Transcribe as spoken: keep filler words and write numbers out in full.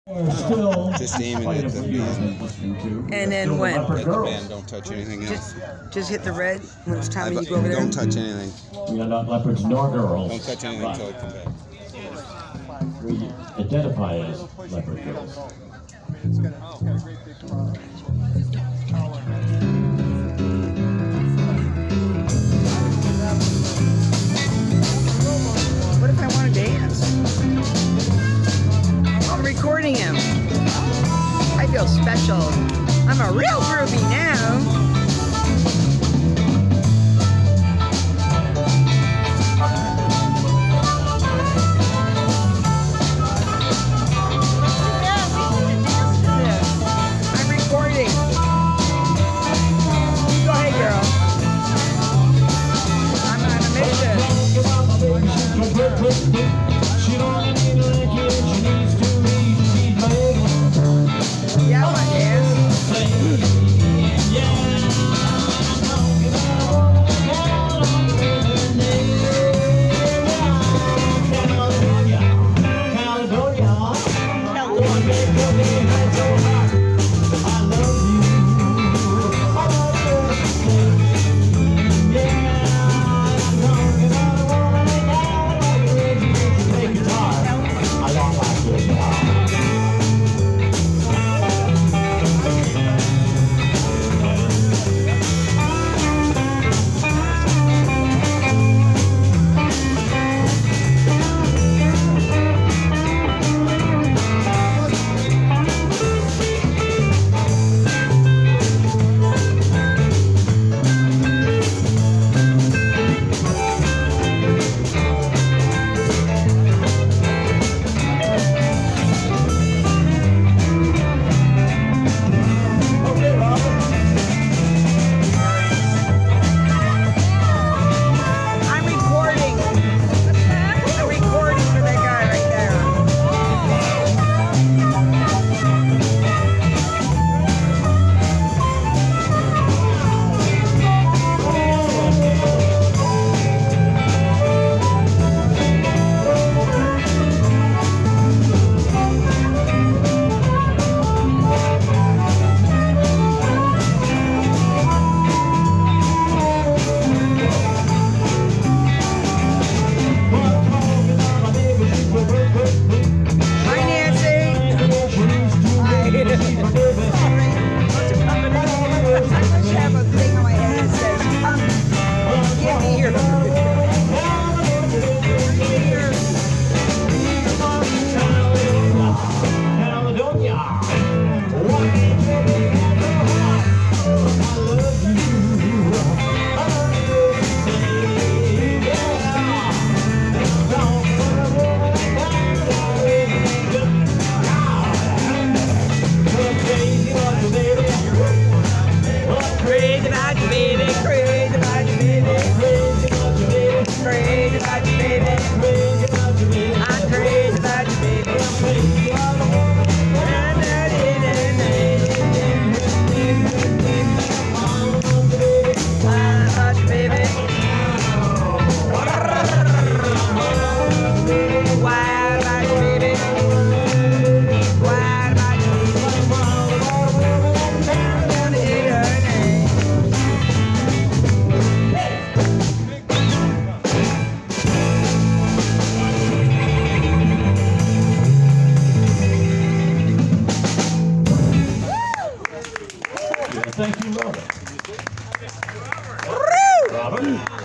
Just aiming at the band. And then when? At the band, don't touch anything else. Just, just hit the red when it's time you go over there? Don't touch anything. We are not leopards nor girls. Don't touch anything until I come back. We identify as leopard girls. What if I want to dance? I'm recording him. I feel special. I'm a real groupie now. She don't need a liquor, she needs to be, she's made. Yeah, I want to dance. Caledonia, Caledonia, Caledonia, I love you. Thank you, Robert. Robert.